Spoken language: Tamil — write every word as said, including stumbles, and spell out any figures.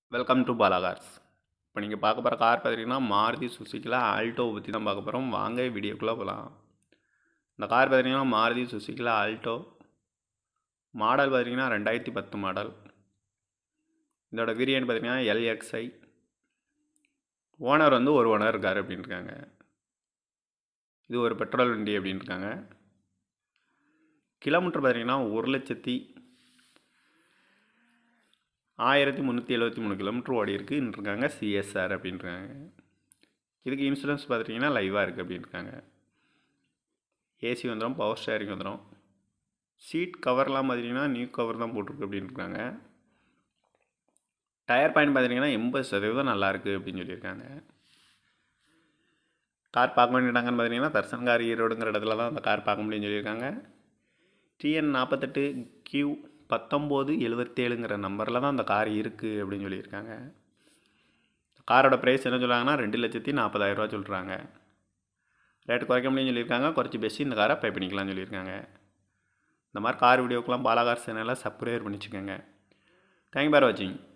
Welcome to Bala cars. இப்போ நீங்கள் பார்க்க போகிற கார் பார்த்தீங்கன்னா மாருதி சுசுக்கியில் ஆல்டோ பற்றி தான் பார்க்க போகிறோம். வாங்க வீடியோக்குள்ளே போகலாம். இந்த கார் பார்த்தீங்கன்னா மாருதி சுசுக்கியில் ஆல்டோ மாடல் பார்த்தீங்கன்னா ரெண்டாயிரத்தி பத்து மாடல். இதோட வேரியன்ட் பார்த்தீங்கன்னா எல்எக்ஸ்ஐ. ஓனர் வந்து ஒரு ஓனர் இருக்கார் அப்படின்ட்டுருக்காங்க. இது ஒரு பெட்ரோல் வண்டி அப்படின்ட்டுருக்காங்க. கிலோமீட்டர் பார்த்தீங்கன்னா ஒரு லட்சத்தி ஆயிரத்தி முந்நூற்றி எழுபத்தி மூணு கிலோமீட்டர் ஓடி இருக்குன்ட்ருக்காங்க. சிஎஸ்ஆர் அப்படின்றாங்க. இதுக்கு இன்சூரன்ஸ் பார்த்துட்டிங்கன்னா லைவாக இருக்குது அப்படின்ட்டுருக்காங்க. ஏசி வந்துடும், பவர் ஸ்டேரிங் வந்துடும். சீட் கவர்லாம் பார்த்திங்கன்னா நியூ கவர் தான் போட்டிருக்கு அப்படின்ட்டுருக்காங்க. டயர் பாயிண்ட் பார்த்திங்கன்னா எண்பது சதவீதம் நல்லாயிருக்கு அப்படின்னு சொல்லியிருக்காங்க. கார் பார்க்க வேண்டியட்டாங்கன்னு பார்த்தீங்கன்னா தர்சன் கார் ஈரோடுங்கிற இடத்துல தான் அந்த கார் பார்க்க முடியும்னு சொல்லியிருக்காங்க. டிஎன் நாற்பத்தெட்டு கியூ பத்தொம்போது எழுபத்தேழுங்கிற நம்பரில் தான் அந்த கார் இருக்குது அப்படின்னு சொல்லியிருக்காங்க. காரோட ப்ரைஸ் என்ன சொல்கிறாங்கன்னா ரெண்டு லட்சத்தி நாற்பதாயிரரூவா சொல்கிறாங்க. ரேட்டு குறைக்க முடியும்னு சொல்லியிருக்காங்க. குறைச்சி பேசி இந்த காரை பை பண்ணிக்கலாம்னு சொல்லியிருக்காங்க. இந்த மாதிரி கார் வீடியோக்கெலாம் பாலா கார் சேனலை சப்ஸ்கிரைப் பண்ணிச்சுக்கோங்க. தேங்க்யூ ஃபார் வாட்சிங்.